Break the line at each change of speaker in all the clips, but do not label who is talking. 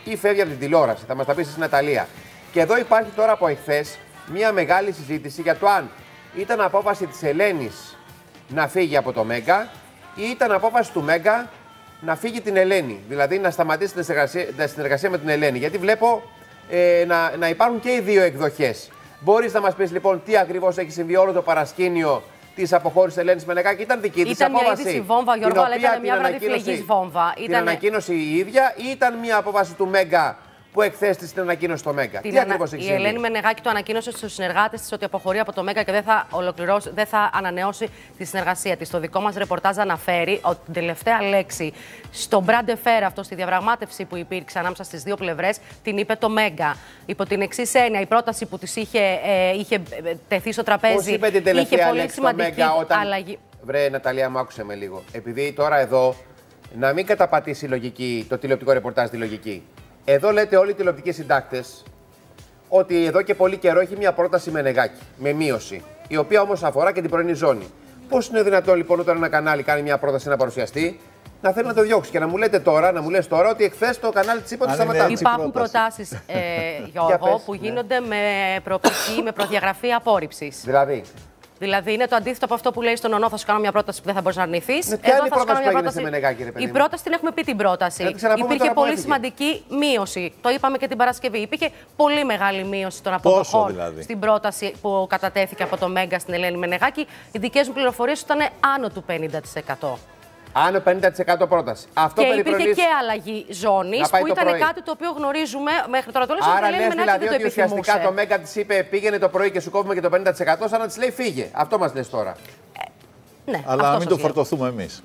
ή φεύγει από την τηλεόραση. Θα μας τα πει στην Ναταλία. Και εδώ υπάρχει τώρα από εχθές μια μεγάλη συζήτηση για το αν ήταν απόφαση της Ελένης να φύγει από το Μέγκα ή ήταν απόφαση του Μέγκα να φύγει την Ελένη. Δηλαδή να σταματήσει την συνεργασία με την Ελένη. Γιατί βλέπω να υπάρχουν και οι δύο εκδοχές. Μπορείς να μας πεις λοιπόν τι ακριβώς έχει συμβεί όλο το παρασκήνιο της αποχώρησης Ελένης Μενεγάκη? Ήταν δική της απόφαση?
Ήταν μια είδηση βόμβα, Γιώργο, αλλά ήταν μια βραδιφλεγής βόμβα.
Την ανακοίνωσε η ίδια ή ήταν μια απόφαση του Μέγκα που εχθές της την ανακοίνωσε στο Μέγκα? Τι ακριβώς έχει συμβεί?
Η Ελένη Μενεγάκη το ανακοίνωσε στους συνεργάτες της ότι αποχωρεί από το Μέγκα και δεν θα ανανεώσει τη συνεργασία της. Το δικό μας ρεπορτάζ αναφέρει ότι την τελευταία λέξη στο Μπράντε Φέρα, αυτό στη διαπραγμάτευση που υπήρξε ανάμεσα στις δύο πλευρές, την είπε το Μέγκα. Υπό την εξής έννοια, η πρόταση που της είχε τεθεί στο τραπέζι.
Πώς είπε την τελευταία λέξη στο Μέγκα όταν...
αλλαγή.
Βρε Ναταλία, μου άκουσε με λίγο. Επειδή τώρα εδώ να μην καταπατήσει η λογική, το τηλεοπτικό ρεπορτάζ τη λογική. Εδώ λέτε όλοι οι τηλεοπτικοί συντάκτες ότι εδώ και πολύ καιρό έχει μια πρόταση Μενεγάκη, με μείωση, η οποία όμως αφορά και την πρωινή ζώνη. Πώς είναι δυνατόν λοιπόν όταν ένα κανάλι κάνει μια πρόταση να παρουσιαστεί, να θέλει να το διώξει και να μου λέτε τώρα, ότι εχθές το κανάλι της είπε ότι σταματάει?
Υπάρχουν προτάσεις, Γιώργο, που γίνονται με προδιαγραφή απόρριψης. Δηλαδή είναι το αντίθετο από αυτό που λέει στον ΟΝΟ: θα σου κάνω μια πρόταση που δεν θα μπορείς να αρνηθείς.
Εδώ θα σου κάνω μια πρόταση.
Η πρόταση την έχουμε πει την πρόταση. Υπήρχε πολύ σημαντική μείωση. Το είπαμε και την Παρασκευή. Υπήρχε πολύ μεγάλη μείωση των αποδοχών στην πρόταση που κατατέθηκε από το Μέγκα στην Ελένη Μενεγάκη. Οι δικές μου πληροφορίες ήταν άνω του 50%.
Άνω 50% πρόταση.
Αυτό και υπήρχε και αλλαγή ζώνης που ήταν κάτι το οποίο γνωρίζουμε μέχρι τώρα.
Άρα λες δηλαδή ότι ουσιαστικά το Μέγκα της είπε πήγαινε το πρωί και σου κόβουμε και το 50%, σαν να της λέει φύγε. Αυτό μας λες τώρα.
Ναι,
αλλά να μην το φορτωθούμε εμείς.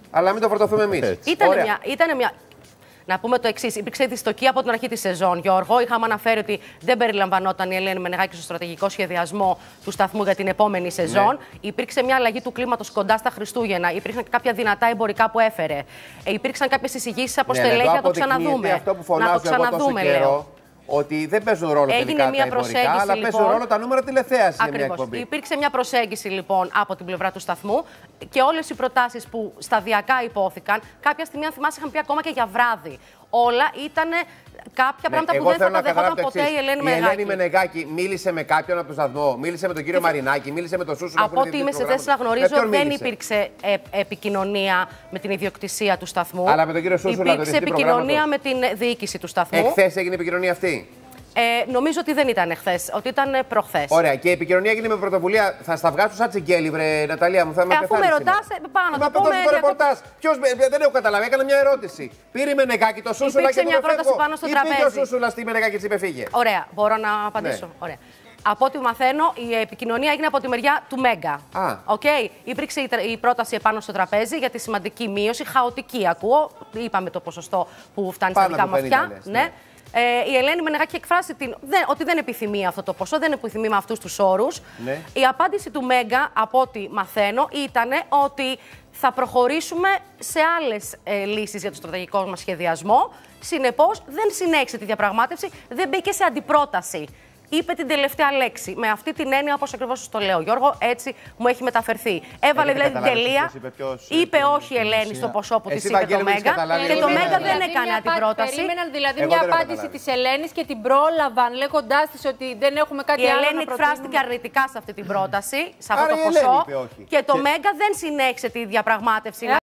Ήταν μια. Να πούμε το εξής: υπήρξε δυστοκία από την αρχή της σεζόν, Γιώργο. Είχαμε αναφέρει ότι δεν περιλαμβανόταν η Ελένη Μενεγάκη στο στρατηγικό σχεδιασμό του σταθμού για την επόμενη σεζόν. Ναι. Υπήρξε μια αλλαγή του κλίματος κοντά στα Χριστούγεννα. Υπήρχαν κάποια δυνατά εμπορικά που έφερε. Υπήρξαν κάποιες εισηγήσεις από στελέχη να το ξαναδούμε.
Αυτό που φωνάζω εγώ τόσο καιρό, ότι δεν παίζουν ρόλο τελικά τα εμπορικά, αλλά παίζουν ρόλο τα νούμερα τηλεθέασης για μια εκπομπή.
Υπήρξε μια προσέγγιση λοιπόν από την πλευρά του σταθμού και όλες οι προτάσεις που σταδιακά υπόθηκαν, κάποια στιγμή, αν θυμάσαι, είχαν πει ακόμα και για βράδυ. Όλα ήταν κάποια πράγματα που δεν θα τα δεχόταν ποτέ η Ελένη Μενεγάκη.
Η Ελένη Μενεγάκη μίλησε με κάποιον από το σταθμό, μίλησε με τον κύριο Μαρινάκη, μίλησε με τον Σούσουλα.
Από ό,τι είμαι σε θέση να γνωρίζω, δεν υπήρξε επικοινωνία με την ιδιοκτησία του σταθμού.
Αλλά με τον κύριο Σούσουλα,
υπήρξε επικοινωνία με την διοίκηση του σταθμού.
Εχθές έγινε επικοινωνία αυτή?
Νομίζω ότι δεν ήταν εχθές, ότι ήταν προχθές.
Ωραία. Και η επικοινωνία έγινε με πρωτοβουλία. Θα στα βγάσω σαν τσιγκέλι, βρε Ναταλία μου. Θα με
αφού με ρωτάς, πάνω να το πούμε.
Ποιος, δεν έχω καταλάβει, έκανα μια ερώτηση. Πήρε η Μενεγάκη το Σούσουλα και
μια πρόταση πάνω στο τραπέζι.
Πήγε ο Σούσουλα στη Μενεγάκη της είπε φύγε.
Ωραία, μπορώ να απαντήσω. Ναι. Ωραία. Από ό,τι μαθαίνω, η επικοινωνία έγινε από τη μεριά του Μέγκα. Okay. Υπήρξε η πρόταση επάνω στο τραπέζι για τη σημαντική μείωση, χαοτική ακούω. Είπαμε το ποσοστό που φτάνει στα δικά μου αυτιά. Ναι. Η Ελένη Μενεγάκη εκφράσει ότι δεν επιθυμεί αυτό το ποσό, δεν επιθυμεί με αυτούς τους όρους. Ναι. Η απάντηση του Μέγκα, από ό,τι μαθαίνω, ήταν ότι θα προχωρήσουμε σε άλλες λύσεις για το στρατηγικό μας σχεδιασμό. Συνεπώς, δεν συνέχισε τη διαπραγμάτευση, δεν μπήκε σε αντιπρόταση. Είπε την τελευταία λέξη. Με αυτή την έννοια, όπως ακριβώς το λέω, Γιώργο, έτσι μου έχει μεταφερθεί. Έβαλε δηλαδή την τελεία. Είπε όχι η Ελένη στο ποσό που της είπε το Μέγκα. Και το Μέγκα δεν έκανε αντιπρόταση.
Περίμεναν δηλαδή μια απάντηση της Ελένης και την πρόλαβαν λέγοντάς της ότι δεν έχουμε κάτι άλλο να προτείνουμε.
Η Ελένη εκφράστηκε αρνητικά σε αυτή την πρόταση, σε αυτό το ποσό. Και το Μέγκα δεν συνέχισε τη διαπραγμάτευση.